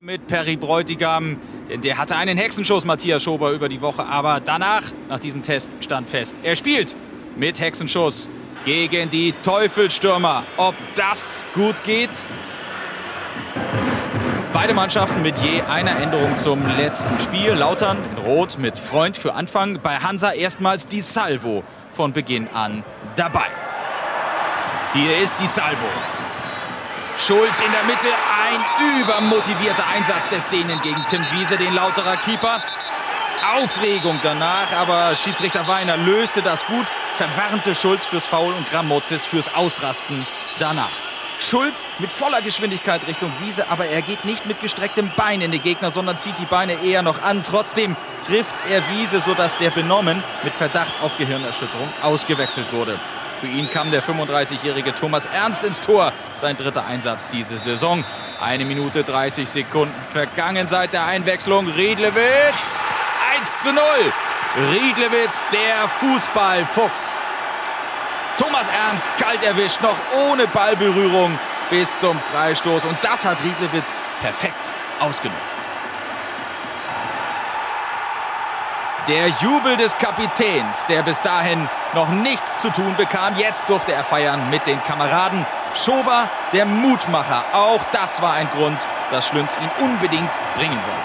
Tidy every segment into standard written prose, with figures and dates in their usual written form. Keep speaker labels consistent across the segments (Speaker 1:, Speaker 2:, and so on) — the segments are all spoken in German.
Speaker 1: Mit Perry Bräutigam, denn der hatte einen Hexenschuss, Matthias Schober, über die Woche. Aber danach, nach diesem Test, stand fest, er spielt mit Hexenschuss gegen die Teufelstürmer. Ob das gut geht? Beide Mannschaften mit je einer Änderung zum letzten Spiel. Lautern in Rot mit Freund für Anfang. Bei Hansa erstmals Di Salvo von Beginn an dabei. Hier ist Di Salvo. Schulz in der Mitte, ein übermotivierter Einsatz des Dänen gegen Tim Wiese, den Lauterer Keeper. Aufregung danach, aber Schiedsrichter Weiner löste das gut, verwarnte Schulz fürs Foul und Gramozis fürs Ausrasten danach. Schulz mit voller Geschwindigkeit Richtung Wiese, aber er geht nicht mit gestrecktem Bein in den Gegner, sondern zieht die Beine eher noch an. Trotzdem trifft er Wiese, sodass der Benommen mit Verdacht auf Gehirnerschütterung ausgewechselt wurde. Für ihn kam der 35-jährige Thomas Ernst ins Tor. Sein dritter Einsatz diese Saison. 1 Minute 30 Sekunden vergangen seit der Einwechslung. Riedlewitz 1:0. Riedlewitz, der Fußballfuchs. Thomas Ernst kalt erwischt, noch ohne Ballberührung bis zum Freistoß. Und das hat Riedlewitz perfekt ausgenutzt. Der Jubel des Kapitäns, der bis dahin noch nichts zu tun bekam. Jetzt durfte er feiern mit den Kameraden. Schober, der Mutmacher. Auch das war ein Grund, dass Schlünz ihn unbedingt bringen wollte.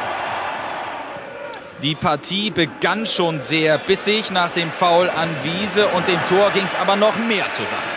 Speaker 1: Die Partie begann schon sehr bissig. Nach dem Foul an Wiese und dem Tor ging es aber noch mehr zur Sache.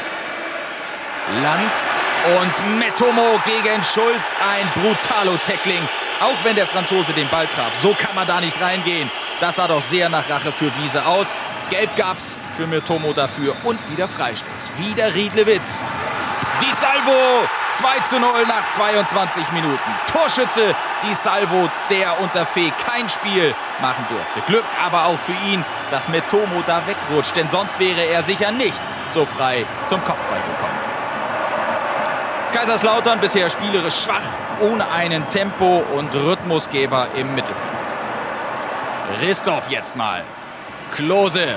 Speaker 1: Lanz und Mettomo gegen Schulz. Ein Brutalo-Tackling. Auch wenn der Franzose den Ball traf. So kann man da nicht reingehen. Das sah doch sehr nach Rache für Wiese aus. Gelb gab's für Mettomo dafür und wieder Freistoß. Wieder Riedlewitz. Di Salvo 2:0 nach 22 Minuten. Torschütze Di Salvo, der unter Fee kein Spiel machen durfte. Glück aber auch für ihn, dass Mettomo da wegrutscht, denn sonst wäre er sicher nicht so frei zum Kopfball gekommen. Kaiserslautern bisher spielerisch schwach, ohne einen Tempo- und Rhythmusgeber im Mittelfeld. Ristoff jetzt mal. Klose.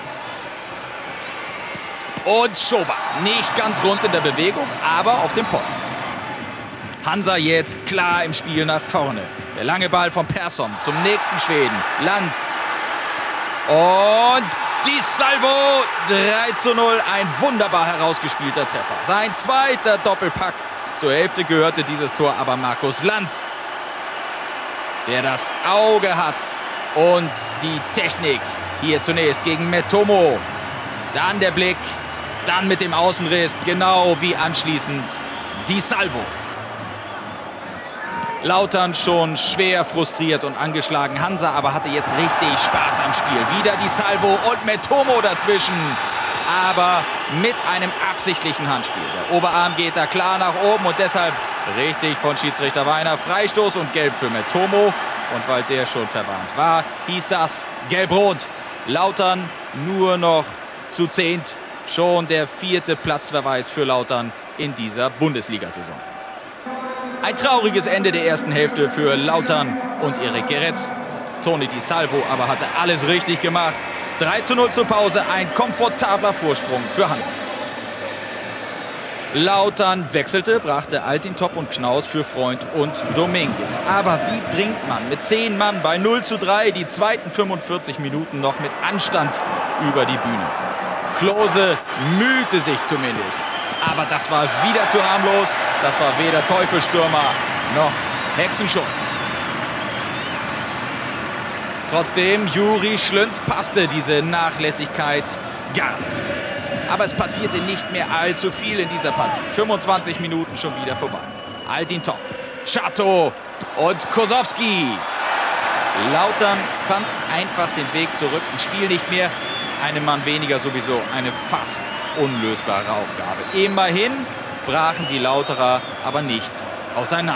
Speaker 1: Und Schober. Nicht ganz rund in der Bewegung, aber auf dem Posten. Hansa jetzt klar im Spiel nach vorne. Der lange Ball von Persson zum nächsten Schweden. Lanz. Und Di Salvo. 3:0. Ein wunderbar herausgespielter Treffer. Sein zweiter Doppelpack. Zur Hälfte gehörte dieses Tor aber Markus Lanz, der das Auge hat. Und die Technik hier zunächst gegen Mettomo. Dann der Blick, dann mit dem Außenriss, genau wie anschließend Di Salvo. Lautern schon schwer frustriert und angeschlagen. Hansa aber hatte jetzt richtig Spaß am Spiel. Wieder Di Salvo und Mettomo dazwischen. Aber mit einem absichtlichen Handspiel. Der Oberarm geht da klar nach oben und deshalb richtig von Schiedsrichter Weiner. Freistoß und Gelb für Mettomo. Und weil der schon verwarnt war, hieß das Gelb-Rot. Lautern nur noch zu 10. Schon der 4. Platzverweis für Lautern in dieser Bundesliga-Saison. Ein trauriges Ende der ersten Hälfte für Lautern und Erik Geretz. Toni Di Salvo aber hatte alles richtig gemacht. 3:0 zur Pause, ein komfortabler Vorsprung für Hansa. Lautern wechselte, brachte Altintop und Knaus für Freund und Dominguez. Aber wie bringt man mit 10 Mann bei 0:3 die zweiten 45 Minuten noch mit Anstand über die Bühne? Klose mühte sich zumindest. Aber das war wieder zu harmlos. Das war weder Teufelstürmer noch Hexenschuss. Trotzdem, Juri Schlünz passte diese Nachlässigkeit gar nicht. Aber es passierte nicht mehr allzu viel in dieser Partie. 25 Minuten schon wieder vorbei. Altintop, Chateau und Kosowski. Lautern fand einfach den Weg zurück ins Spiel nicht mehr. Einem Mann weniger sowieso eine fast unlösbare Aufgabe. Immerhin brachen die Lauterer aber nicht auseinander.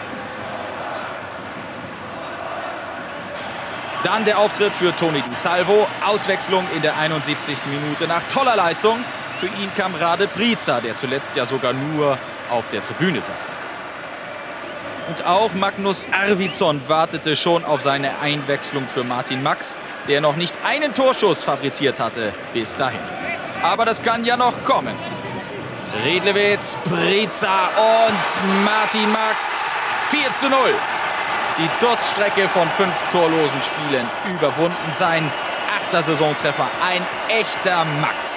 Speaker 1: Dann der Auftritt für Toni Di Salvo. Auswechslung in der 71. Minute nach toller Leistung. Für ihn kam Rade Prica, der zuletzt ja sogar nur auf der Tribüne saß. Und auch Magnus Arvidsson wartete schon auf seine Einwechslung für Martin Max, der noch nicht einen Torschuss fabriziert hatte bis dahin. Aber das kann ja noch kommen. Riedlewitz, Prica und Martin Max 4:0. Die Durststrecke von 5 torlosen Spielen überwunden. Sein 8. Saisontreffer. Ein echter Max.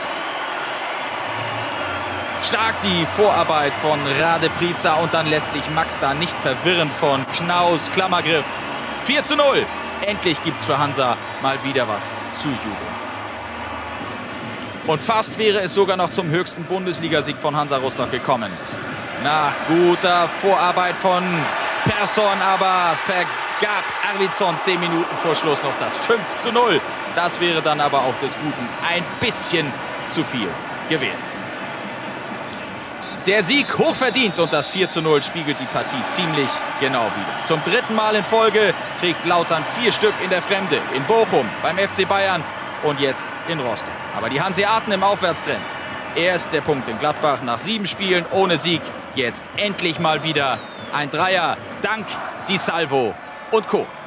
Speaker 1: Stark die Vorarbeit von Rade Prica und dann lässt sich Max da nicht verwirren von Knaus Klammergriff. 4:0. Endlich gibt's für Hansa mal wieder was zu jubeln. Und fast wäre es sogar noch zum höchsten Bundesligasieg von Hansa Rostock gekommen. Nach guter Vorarbeit von Persson aber vergab Arvidsson 10 Minuten vor Schluss noch das 5:0. Das wäre dann aber auch des Guten ein bisschen zu viel gewesen. Der Sieg hochverdient und das 4:0 spiegelt die Partie ziemlich genau wider. Zum 3. Mal in Folge kriegt Lautern 4 Stück in der Fremde. In Bochum, beim FC Bayern und jetzt in Rostock. Aber die Hanseaten im Aufwärtstrend. Erst der Punkt in Gladbach nach 7 Spielen ohne Sieg. Jetzt endlich mal wieder ein Dreier dank Di Salvo und Co.